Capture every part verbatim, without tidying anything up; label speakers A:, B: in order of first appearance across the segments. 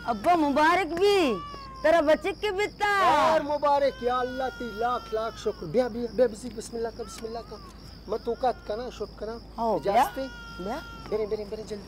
A: अब्बा मुबारक भी तेरा बच्चे के बिता
B: यार मुबारक या अल्लाह ती लाख लाख शुक्र बिया बिया बिया बिस्मिल्लाह का बिस्मिल्लाह का मत औकात करना शुक्र करना
A: हो
B: इजाजत बिया बेरे बेरे बेरे जल्दी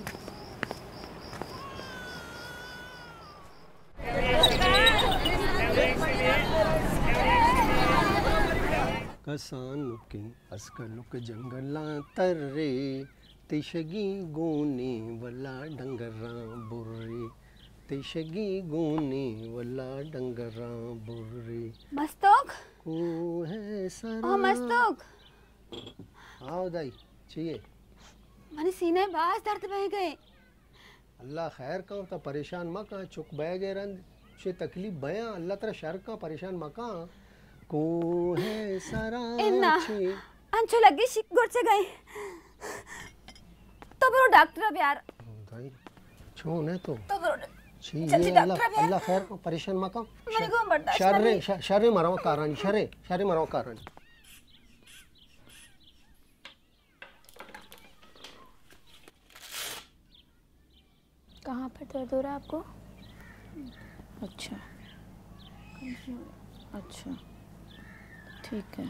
B: कसान के अस्कल के जंगला तर्रे तिशगी गोने वाला डंगरा बुर्रे तिशगी गोने वाला डंगरा बुर्रे
A: मस्तक
B: को है सरा
A: ओ मस्तक
B: आओ दाई चाहिए
A: मने सीने बास दर्द बह गए
B: अल्लाह खैर का होता परेशान मा का चुक बह गए रंद से तकलीफ बया अल्लाह तेरा शर का परेशान मा का को है सरा
A: इन्ना अंचो लगी शिक गुड़ से गए तो बरो डॉक्टर अब यार
B: दाई छो ने तो
A: तो बरो
B: छी ये अल्लाह अल्लाह खैर को परेशान मा का
A: मेरे को बर्दाश्त
B: शर्रे शर्रे मरो कारण शर्रे शर्रे मरो कारण
C: कहाँ पर दर्द हो रहा है आपको? अच्छा अच्छा ठीक है।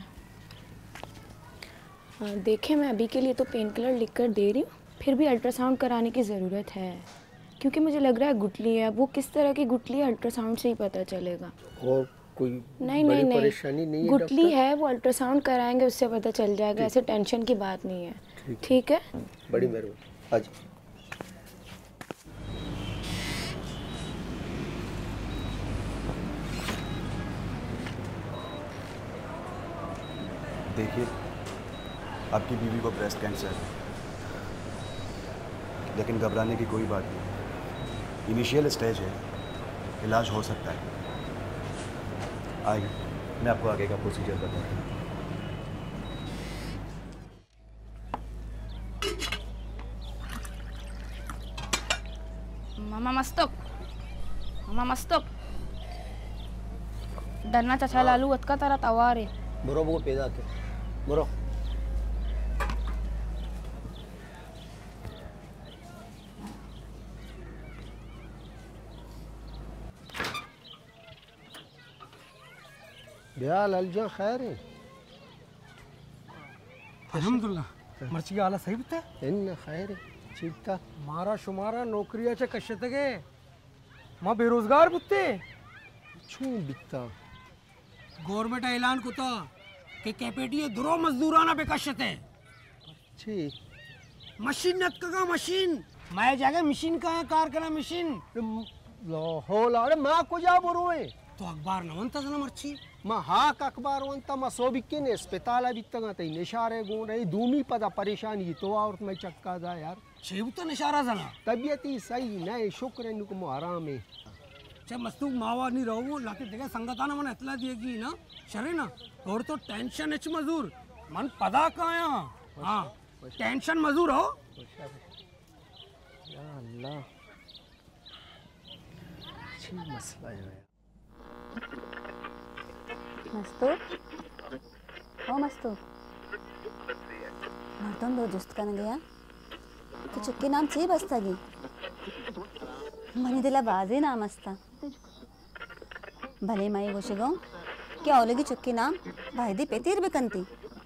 C: हाँ देखें, मैं अभी के लिए तो पेन किलर लिख कर दे रही हूँ, फिर भी अल्ट्रासाउंड कराने की ज़रूरत है क्योंकि मुझे लग रहा है गुठली है। अब वो किस तरह की गुठली है अल्ट्रासाउंड से ही पता चलेगा।
B: और कोई
C: नहीं नहीं नहीं, नहीं गुठली है वो अल्ट्रासाउंड कराएंगे उससे पता चल जाएगा। ऐसे टेंशन की बात नहीं है। ठीक है,
B: बड़ी मेहरबानी। आज
D: देखिए, आपकी बीवी को ब्रेस्ट कैंसर है, लेकिन घबराने की कोई बात नहीं। इनिशियल स्टेज है, इलाज हो सकता है। आइए, मैं आपको आगे का प्रोसीजर बताता हूँ।
C: मामा मस्तक, मामा मस्तक, डरना चाचा लालू अतका तारा तवार है।
B: बरो वो पैदा के बरो ब्याल अलजा खैर है।
E: अल्हम्दुलिल्लाह मर्ची का आला सही बिता
B: इन खैर है ठीक था।
E: मारा शुमारा नौकरियाचे कशे तगे मां बेरोजगार बुत्ते
B: छू बिता
E: गवर्नमेंट ऐलान कुता कि कैपेटिए दुरो मजदूराना बेकशते
B: ठीक
E: मशीन नत का मशीन मैं जाके मशीन का कार करा मशीन
B: लो हो लाड़े मां को जा बोरोए
E: तो अखबार नवंता जना मर्ची
B: मां हाक अखबार वंता मां सोबिके ने अस्पताल बितगा तई निशारे गो रही धूमी पदा परेशानी तो और मैं चक्का दा यार
E: छेब तो निशारा जना
B: तबीयत ही सही नहीं शुक्र है नुको आराम है।
E: चाहे मस्तू मावा नहीं रहो लाके देखा संगताना मन इतला दिएगी ना शरे ना और तो टेंशन एच मजदूर मन पदा काया हाँ टेंशन मजदूर हो
B: या अल्लाह छी मसला है
A: मस्तू ओ मस्तू मर्दन दो जुस्त करने गया तो चुक्की नाम ची बस्तागी मनी दिला बाजी नाम अस्ता भले माई गोशी गो क्या ओलेगी चुक्की नाम भाई दी पेतीर बेकंती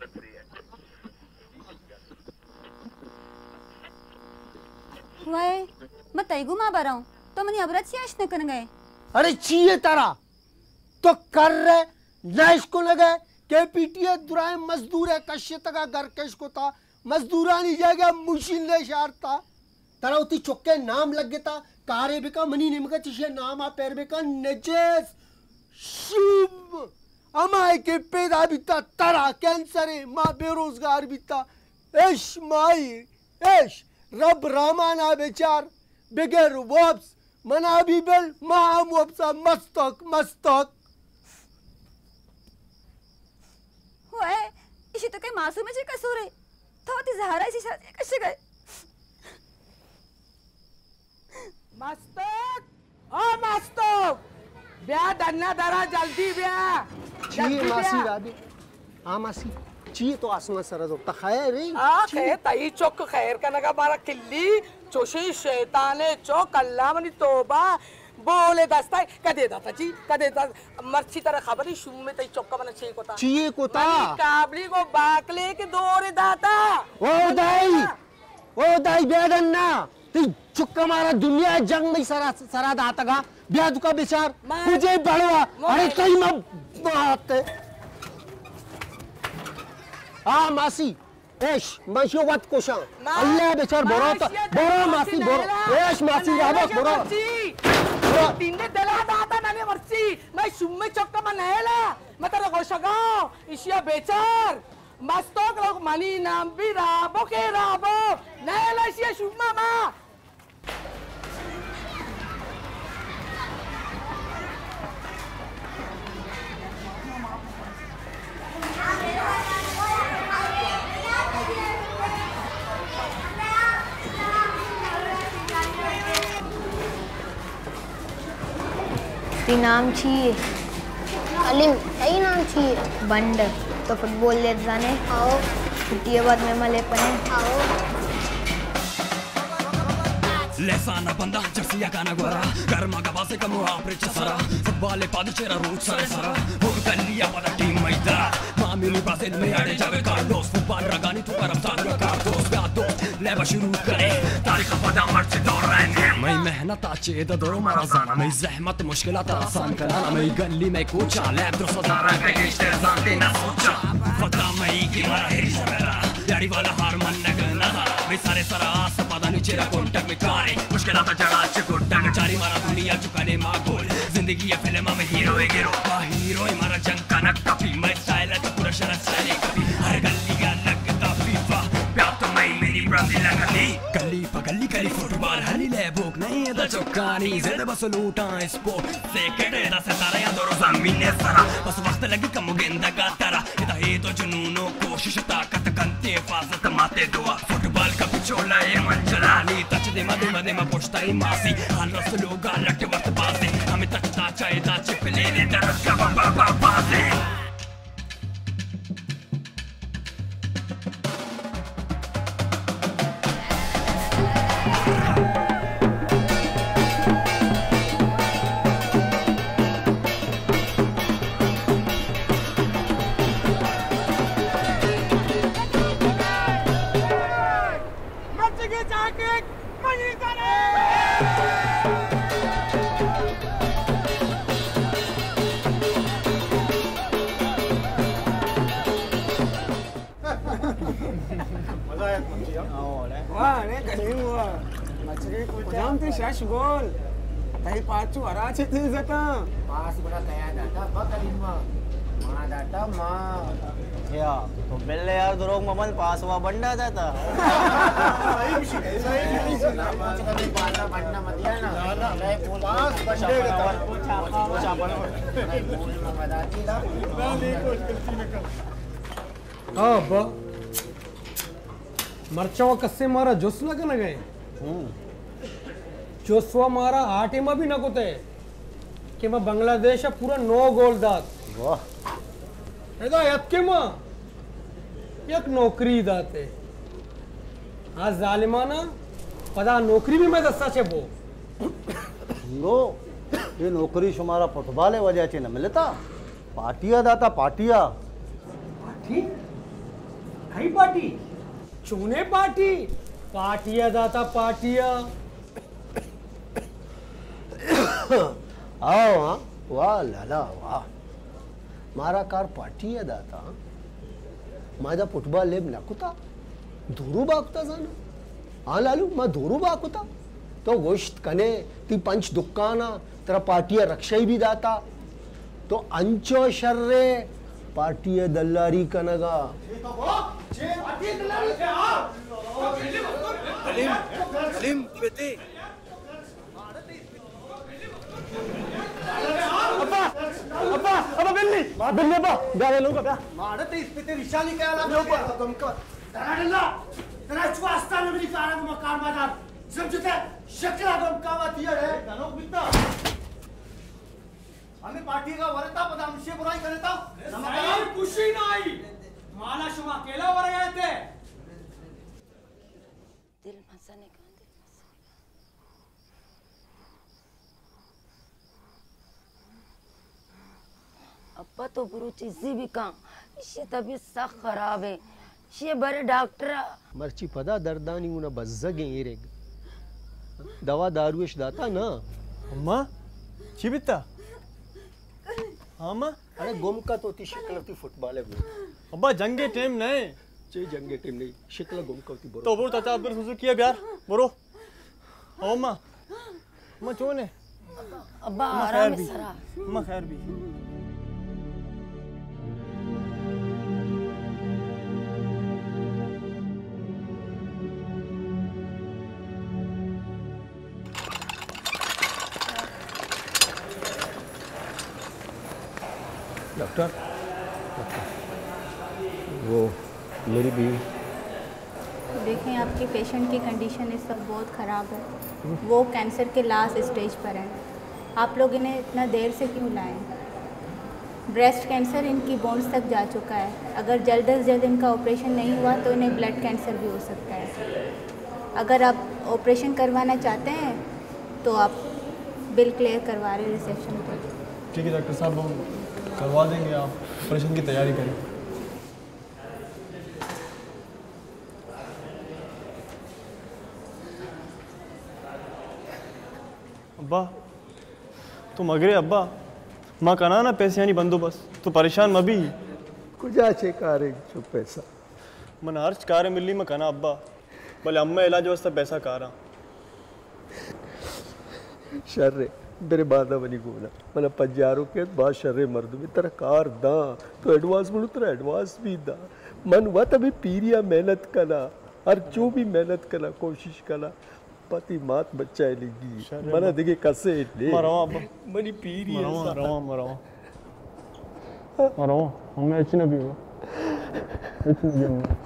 A: वाई मैं तैगु मां बराऊं तो मनी अबरत सी आश न कर गए।
B: अरे चाहिए तारा तो कर रहे ना इसको लगे के पीटीए दुराए मजदूर है कश्य तका घर के इसको था मजदूरा नहीं जाएगा मुशील ने शारता तारा उती चुक्के नाम लग गया कारे बेका मनी निमका चिशे नाम आ पैर बेका नजेस शुभ अमाय के पैदा बीता तारा कैंसर है माँ बेरोजगार बीता ऐश माई ऐश रब रामाना बेचार बगैर वापस मना भी बेल माँ वापसा मस्तक मस्तक
A: हुए इसी तो कई मासूम है जी कसूर है तो ती जहरा इसी शादी कशे गए।
E: मस्तक ओ मस्तक ब्या दन्ना दरा जल्दी ब्या
B: चाहिए मासी राबी हाँ मासी चाहिए तो आसमान सरद होता खैर है
F: आ खैर तई चौक खैर का नगा बारा किल्ली चोशी शैताने चौक अल्लाह मनी तोबा बोले दस्ता कदे दाता जी कदे दा मर्ची तरह खबरी शुम में तई चौका बना चाहिए कोता
B: चाहिए कोता
F: काबली को बाकले के दोरे दाता
B: ओ दाई ओ दाई बेदन ना ती चुक्का मारा दुनिया जंग में सरा सरा दाता का ब्याह का बेचार तुझे बड़वा अरे कई म बात आ मासी एश मासियो बात कोशा अल्लाह बेचार बोरो तो बोरो मासी बोरो एश मासी राबा बोरो
F: तिंदे दला दाता नने मर्ची मैं शुम्मे चक्का में नहेला मैं तेरे गोशगाओ इशिया बेचार मस्तोक लोग मनी नाम भी राबो के राबो नहेला इशिया शुम्मा माँ
G: नाम चाहिए
H: अलिम यही नाम चाहिए
G: बंड तो फुटबॉल ले जाने
H: आओ
G: छुट्टी बाद में मले पने
H: आओ
I: लेसाना बंदा जर्सिया गाना गोरा गर्मा गवा से कम आपरेच सरा फुटबॉल पाद चेरा रूट सरे सरा हो गलिया वाला टीम मैदा मामूली ब्राजील में आड़े जावे कार्लोस फुटबॉल रगानी तो करम सारा कार्लोस गादो लेबा शुरू करे तारीख पदा मर्च दौर रहे मैं मेहनत आचे द दो मारा जाना मैं जहमत मुश्किलात आसान कराना मैं गली में कुछ लैब दो सदारा के इश्तेर जानते ना सोचा पता मैं की मारा है मेरा यारी वाला हार मन लगना मैं सारे सरा आस पता नहीं चेरा कांटेक्ट में कारी मुश्किलात जड़ा चुकटा चारी मारा दुनिया चुकाने मागोल जिंदगी ये फिल्म में हीरो है हीरो हीरो मारा जंग का नक कभी मैं स्टाइल है तो पूरा शरत चले कभी हर गली का लगता फीफा प्यार तो मैं मेरी ब्रांडी लगती गली पगली गली फुटबॉल हली ले भूख नहीं है द चौकानी जिंदगी बस लूटा स्पोर्ट से केटे दा सितारा या दो जमीन सारा बस वक्त लगी कम गेंदा का तारा इता है तो जुनूनो कोशिश ताकत कंते हिफाजत माते दुआ फुटबॉल का पिछोला ये मंजलानी टच दे मदे मदे म पोस्टा ई मासी हाल रसलो गालट वक्त पासे हमें टचता चाहिए चिप लेने दरस का बा बा पासे
F: Shashgol, tapi pacu arah cik tu zaka.
B: Pas benda kaya data, bakal lima, mana data mah.
J: Ya, तो पहले यार दो लोग मोबाइल पास हुआ बंदा जाता।
B: सही मुश्किल, सही मुश्किल। नाम कुछ कभी बाला बनना मत दिया ना। मैं बोल पास बंदे का था। कुछ आपा, कुछ आपा ना। मैं बोल ना बताती ना। नहीं कुछ गलती न कर।
E: अब मर्चावा कस्से मारा जोश लगा न गए। जोशवा मारा आटे में भी न कोते कि मैं बांग्लादेश पूरा नो गोल दात
B: वाह
E: ऐसा याद के माँ एक नौकरी दाते आज जालिमाना पता नौकरी भी मैं दस्ता छे वो
J: लो ये नौकरी शुमारा फुटबॉल वजह से न मिलता पार्टिया दाता पार्टिया
E: पार्टी कई पार्टी चूने पार्टी पार्टिया दाता पार्टिया
B: आओ हाँ वाह लाला वाह मारा कार पार्टी है दाता माझा फुटबॉल लेब नाकुता धोरू बाकुता जाना हाँ लालू मैं धोरू बाकुता तो गोश्त कने ती पंच दुकाना तेरा पार्टिया रक्षाई भी दाता तो अंचो शर्रे पार्टिया दल्लारी कनगा
I: अलीम अलीम बेटे
B: अब्बा अब्बा अब्बा बिल्ली मां बिल्ली अब्बा गावे लोग क्या मारते इस पे तेरी शाली क्या ला लो तुम का दराडल्ला तेरा चुआस्ता ने मेरी कार में मकान बाजार समझते शक्ला गम का दिया है धनों बिता हमें पार्टी का वरता पता मुझे बुराई करता
E: यार खुशी ना आई माला शुमा अकेला वर गए थे
A: दिल मजा नहीं
K: अब्बा तो बुरु चीज़ी भी कहाँ इसी तबीयत सख्त खराब है इसी बड़े डॉक्टर
B: मर्ची पदा दर्दानी उना बज़्ज़गे एरेग दवा दारुश दाता ना
L: अम्मा चिबिता हाँ अम्मा
B: अरे गुम का तो ती शक्ल ती फुटबॉल है वो
L: अब्बा जंगे टाइम नहीं
B: चे जंगे टाइम नहीं शक्ल गुम का ती बोरो
L: तो बोरो चाचा अब्बर सुसु किया यार बोरो अम्मा अम्मा चोन है
K: अब्बा आराम से सरा
L: अम्मा खैर भी
B: डॉक्टर वो मेरी बीवी
M: देखें आपके पेशेंट की कंडीशन इस वक्त बहुत ख़राब है वो कैंसर के लास्ट स्टेज पर हैं आप लोग इन्हें इतना देर से क्यों लाएं ब्रेस्ट कैंसर इनकी बोन्स तक जा चुका है अगर जल्द अज जल्द इनका ऑपरेशन नहीं हुआ तो इन्हें ब्लड कैंसर भी हो सकता है अगर आप ऑपरेशन करवाना चाहते हैं तो आप बिल क्लियर करवा रहे रिसेप्शन पर
L: ठीक है डॉक्टर साहब हम करवा देंगे आप ऑपरेशन की तैयारी करें अब्बा तुम अगरे अब्बा माँ कना ना पैसे यानी बंदोबस्त तो परेशान मबी
B: कुछ अच्छे कारे जो पैसा
L: मन हर्च कार मिली मैं कना अब्बा भले अम्मा इलाज वास्ते पैसा कारा
B: शर्रे मेरे बादा बनी गोला मतलब पंजारों के बाद शर्रे मर्द में तेरा कार दा तो एडवांस बोलूँ तेरा एडवांस भी दा मन हुआ तभी पीरिया मेहनत कला हर जो भी मेहनत कला कोशिश कला पति मात बच्चा है लेगी मना देखे कसे ले
L: मरवा अब्बा
B: मनी पीरिया
L: मरवा मरवा मरवा मरवा हमें अच्छी ना भी हो अच्छी नहीं है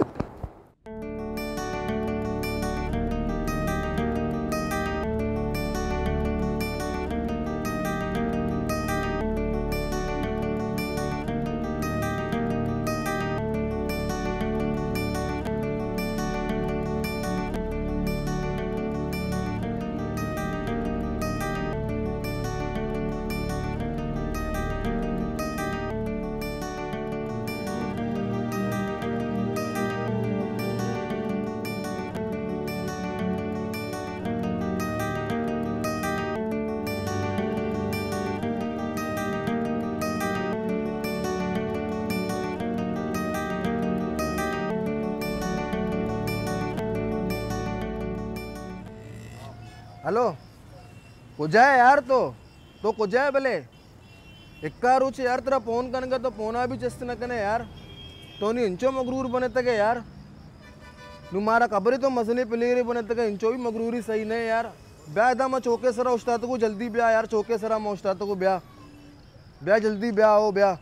N: हेलो कुजाए यार तो तो कुजाए भले इक्का रुचि यार तेरा फोन करने का तो फोना भी चस्त न कने यार तो नहीं इंचो मगरूर बने तक यार नुमारा कबरी तो मसले पिलेरी बने तक इंचो भी मगरूरी सही नहीं यार ब्याह दा मैं चौके सरा उस्ताद को जल्दी ब्याह यार चौके सरा मैं उस्ताद को ब्याह ब्याह जल्दी ब्याह हो ब्याह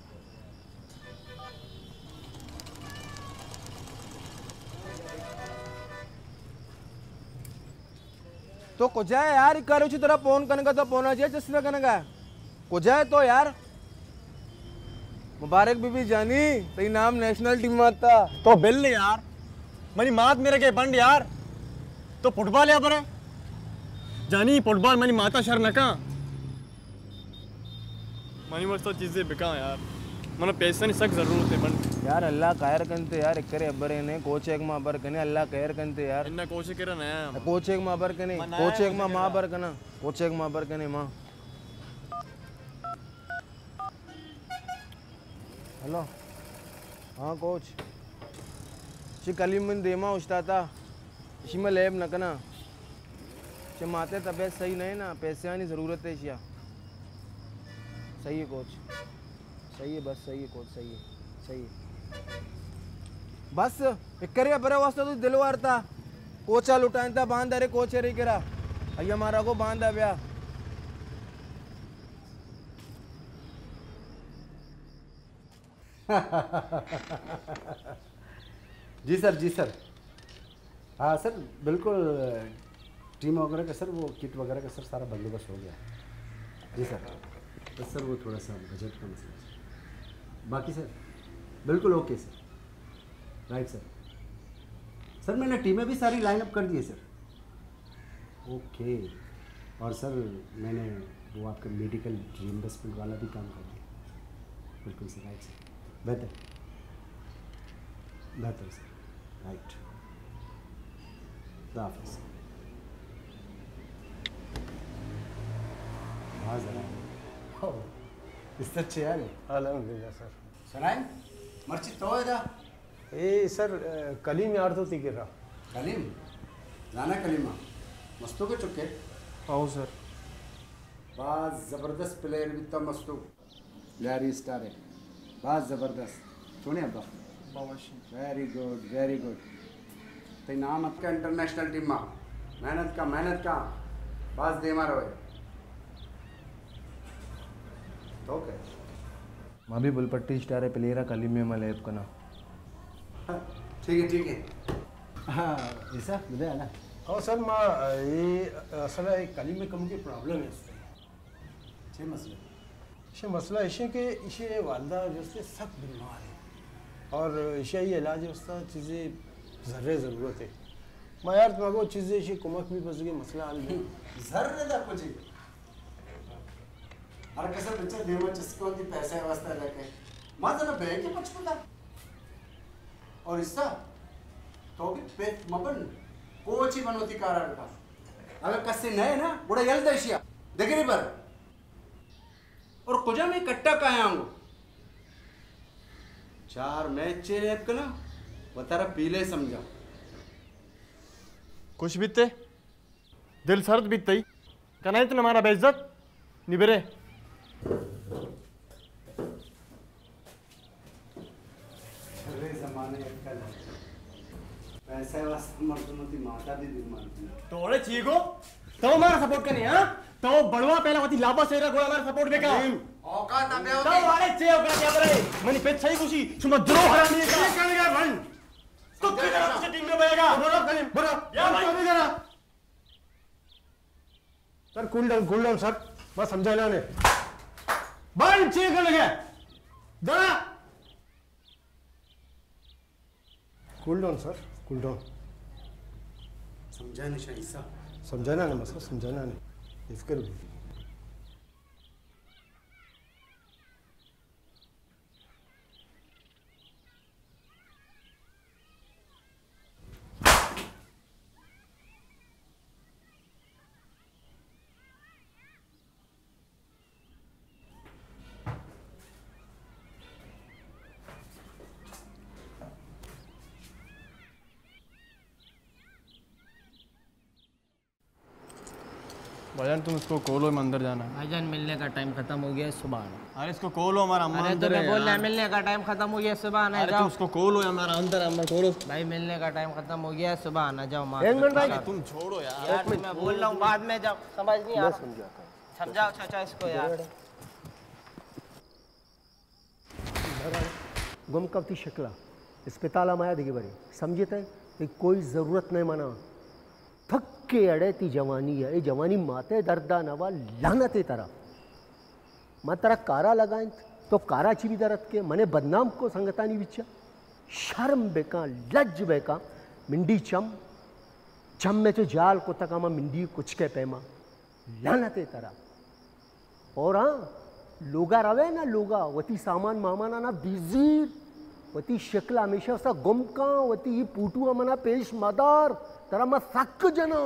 N: तो कुजाए यार इक्का रुचि तेरा फोन करने का तो फोना चाहिए चस्ना करने का कुजाए तो यार मुबारक बीबी जानी तेरी नाम नेशनल टीम में आता
L: तो बिल यार मनी मात मेरे के बंड यार तो फुटबॉल या पर जानी फुटबॉल मनी माता शर नका मनी मस्त चीजें बिका यार मन पैसे नहीं सक जरूरत है बंड
N: यार अल्लाह कायर कंते यार इकरे अब्बरे ने कोच एक मां बर कने अल्लाह कायर कंते यार
L: इन्ना कोच केरा नया
N: कोच एक मां बर कने कोच एक मां मां बर कना कोच एक मां बर कने मां हेलो हाँ कोच शी कलीमन देमा उस्ताता शी में लैब न कना शी माते तबीयत सही नहीं ना पैसे आनी ज़रूरत है शिया सही है कोच सही है बस सही है कोच सही है सही है बस इक्करे बरे वास्ते तो दिल वारता कोचा लुटाता बांध अरे कोच रे करा अय्या मारा को बांधा ब्या
O: जी सर जी सर हाँ सर बिल्कुल टीम वगैरह का सर वो किट वगैरह का सर सारा बंदोबस्त हो गया जी सर बस सर वो थोड़ा सा बजट का मसला है बाकी सर बिल्कुल okay sir right sir sir मैंने टीमें भी सारी लाइन अप कर दी है सर ओके और सर मैंने वो आपका मेडिकल रिइंबर्समेंट वाला भी काम कर दिया बिल्कुल सर, राइट सर, बेहतर बेहतर सर, राइट। हाफिज़। हाँ ज़रा इस अच्छे यार
B: अल्हम्दुलिल्लाह सर।
O: सनाइन मर्ची तो है दा
B: ए सर कलीम यार तो ती गिरा
O: कलीम जाना कलीमा मस्तू के चुके
N: आओ सर।
O: बाज ज़बरदस्त प्लेयर भी तो मस्तू लियारी स्टार है, बाज ज़बरदस्त सुने अब वेरी गुड वेरी गुड। तो नाम आपका इंटरनेशनल टीम में मेहनत का मेहनत का बाज दे मारो है तो क्या
N: मां भी बुलपट्टी स्टार है प्लेयर कलीम में मलेब का ना।
O: ठीक है ठीक है। हाँ ऐसा बुझे ना।
B: हाँ सर माँ ये असल है कलीम में कम की प्रॉब्लम है इसमें
O: छः मसले
B: इसे मसला इसे कि इसे वालदा जैसे सख्त बीमार है और इसे ये इलाज है उसका चीज़ें ज़र्रे ज़रूरत है मैं यार तुम्हारे को चीज़ें इसे कुमक भी बस गई मसला हल नहीं
O: ज़र्रे दा कुछ हर कैसे बच्चे देवा चस्कों की पैसे वास्ता लेके माँ जना बैंक के पचपन और इसका तो भी पेट मबन कोची बनोती कारण का अगर कस्से नए ना बुरा यल देशिया देखे नहीं पर और कुछ में कट्टा काया हूँ चार मैच चेरे अब कना बतारा पीले समझा
L: कुछ बीतते दिल सर्द बीतते ही कहना इतना हमारा बेइज्जत निबरे
O: अरे जमाने कल पैसे वास्ते मर्दों की माता दी दिल मानती
L: तो ओरे चीगो तो हमारा सपोर्ट करने हाँ तो बड़वा पहला वती लाबा सेरा गोला हमारा सपोर्ट बेका
O: औकात अबे होती
L: तो वाले चे औकात क्या करे मनी पे सही खुशी सुमा द्रो हरामी का ये कर गया भाई तो किधर से टीम में बनेगा बोलो कलीम बोलो या भाई
B: नहीं करा sir cool down cool down sir बस समझाना ने बंद चेक कर लगे जरा cool down sir cool down
O: समझाने शाइसा
B: समझाना ना मसला समझाना नहीं इफ्कर
L: भाईजान तुम इसको खोलो मैं अंदर जाना है।
F: भाईजान मिलने का टाइम खत्म हो गया सुबह आना।
L: अरे इसको खोलो हमारा अम्मा
F: अरे
L: अंदर
F: तो
L: है
F: मैं बोल रहा
L: यार।
F: मिलने का टाइम खत्म हो गया सुबह आना
L: अरे
F: जाओ।
L: तुम इसको खोलो यार हमारा अंदर है, अंदर खोलो
F: भाई मिलने का टाइम खत्म हो गया सुबह आना जाओ माँ
B: एक मिनट भाई
L: तुम छोड़ो यार
F: यार मैं बोल रहा हूँ बाद में जाओ समझ नहीं आ रहा समझाओ चाचा इसको यार
B: गुम कवती शिकला इस्पताला माया दिखे बरी समझे थे कोई ज़रूरत नहीं माना थक के अड़े ती जवानी है ये जवानी माते दर्दा नवा लानते तरह मैं तरह कारा लगाए तो काराची भी दर्द के मने बदनाम को संगतानी बिचा शर्म बेका लज बेका मिंडी चम चम में तो जाल को तकामा मिंडी कुछ के पैमा लानते तरह और हाँ लोगा रवे ना लोगा वती सामान मामाना ना बिजीर वती शक्ल हमेशा उसका गुम का वती पूटू मना पेश मदार तरह मैं सक जना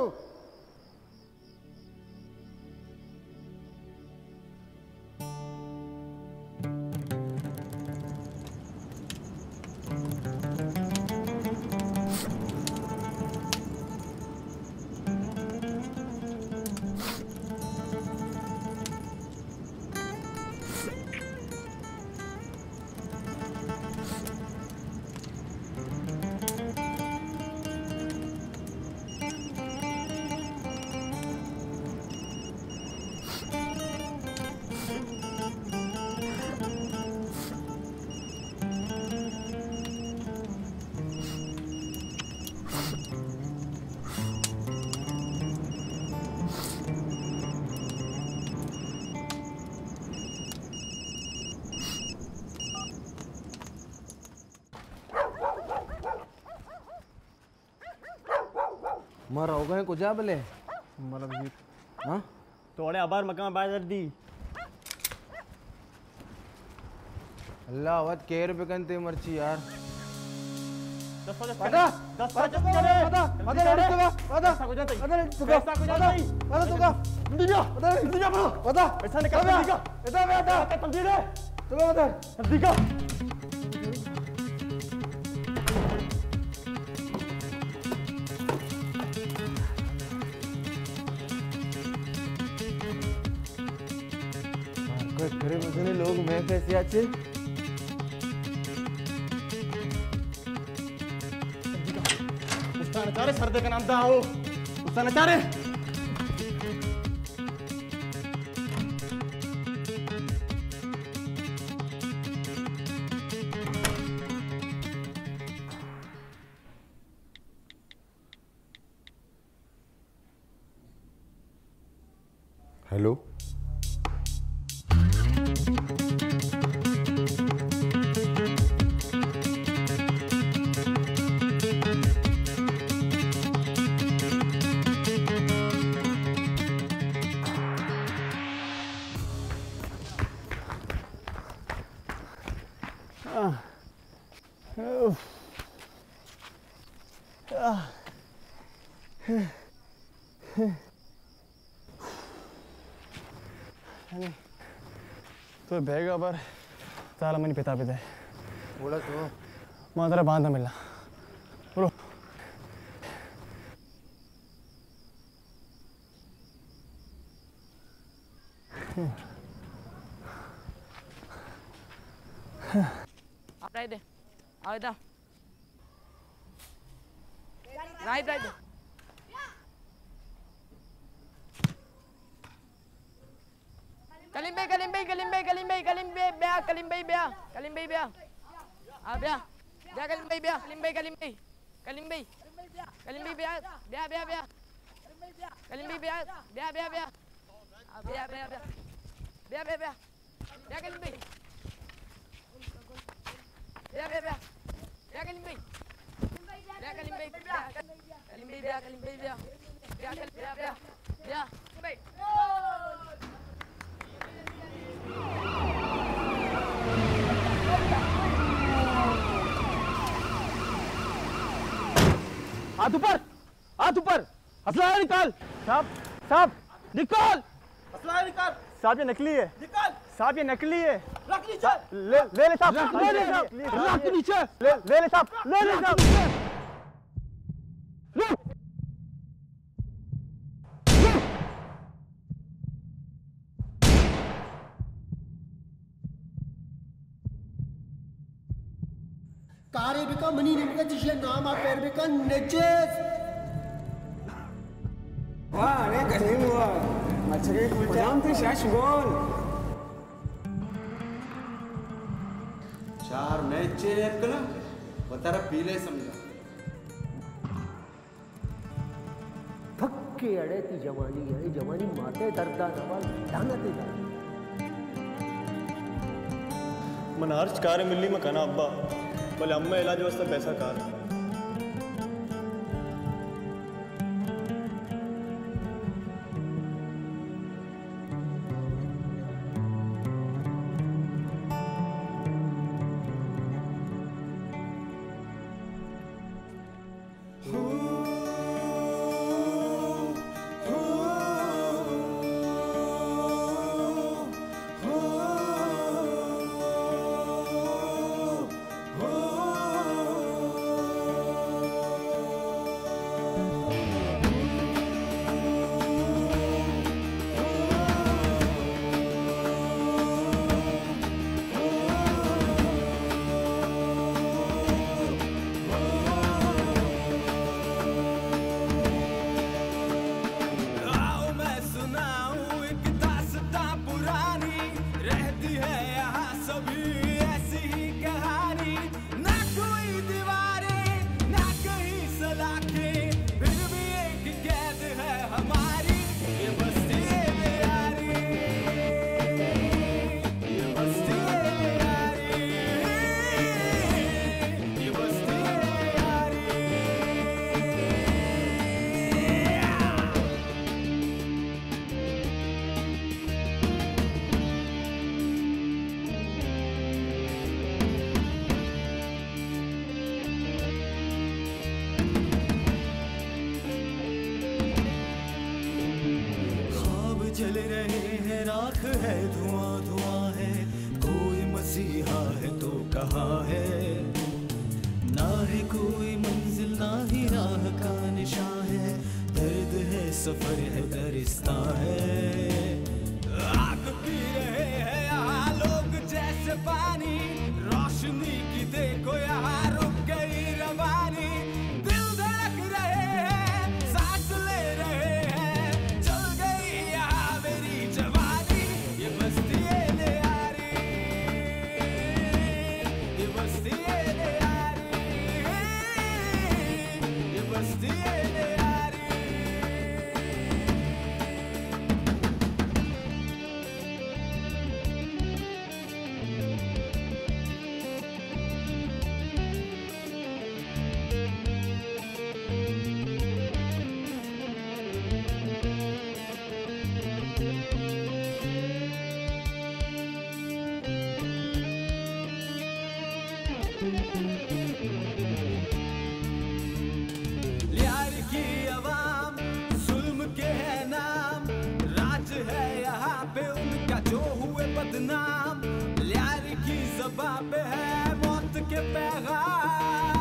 N: मर हो गए कुछ बोले
L: मतलब ये
N: हाँ
L: थोड़े अबार मकान बाजार दी
N: अल्लाह वत के रुपए कंते मर्ची यार
L: पता दस पता पता पता पता पता पता तुका पता तुका दुनिया पता दुनिया पता पता पैसा निकाल दिखा इधर मैं आता तंजीर है चलो उधर दिखा
N: कोई करे मजने लोग मैं कैसे आचे
L: नचारे सर्दे का नाम था वो उसका नचारे
D: हेलो
L: तो बेगा पर साला मनी पिता पिता
N: बोला तो
L: मां तेरा बांधा मिलना बोलो
F: आप राइट दे आओ इधर right right Kalim Bey, Kalim Bey, Kalim Bey, Kalim Bey, Kalim Bey, Bea, Kalim Bey, Bea, Kalim Bey, Bea. Ah, Bea, Bea, Kalim Bey, Bea, Kalim Bey, Kalim Bey, Kalim Bey, Kalim Bey, Bea, Bea, Bea, Bea, Kalim Bey, Bea, Bea, Bea, Bea. Ah, Bea, Bea, Bea, Bea, Bea, Bea, Bea, Kalim Bey, Bea, Bea, Bea, Bea, Kalim Bey, Bea, Kalim Bey, Bea, Kalim Bey, Bea, Kalim Bey, Bea, Bea, Kalim Bey, Bea, Bea, Bea.
L: हाथ ऊपर हाथ ऊपर असला निकाल साहब साहब निकाल असला निकाल साहब ये नकली है निकाल साहब ये नकली है रख नीचे ले ले ले साहब ले ले रख नीचे ले ले ले साहब ले ले साहब
B: कारे बिका मनी निमका जिसे नाम आ पैर बिका नचेस
P: वाह अरे कहीं हुआ मछली कुलजाम थी शाशगोल
O: चार नचे कला बतारा पीले समझा
B: थक्के अड़े ती जवानी है जवानी माते दर्दा नवाल दानते दा
L: मन हर्ष कार्य मिलनी में कना अब्बा बोले अम्मा इलाज वास्ते पैसा कार
I: है धुआं धुआं है, कोई मसीहा है तो कहाँ है, ना है कोई मंजिल ना ही राह का निशान है, दर्द है सफर है दरिस्तां है। आग पी रहे हैं यहाँ लोग जैसे पानी, रोशनी की देखो यहाँ रुक गई रवानी, दिल धड़क रहे हैं सांस ले रहे हैं, चल गई यहाँ मेरी जवानी। ये बस्ती है लियारी, ये बस्ती है लियारी, ये बस्ती है लियारी। लियारी की अवाम जुल्म के है नाम, राज है यहाँ पे उनका जो हुए बदनाम, लियारी की ज़बान पे है मौत के पैगाम।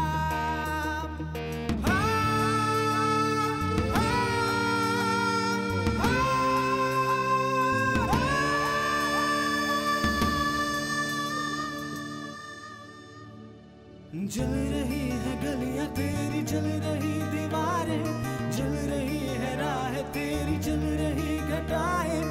I: जल रही है गलियां तेरी, जल रही दीवारें, जल रही है राह तेरी, जल रही घटाएं,